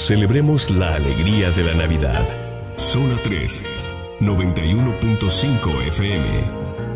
Celebremos la alegría de la Navidad. Zona 3, 91.5 FM.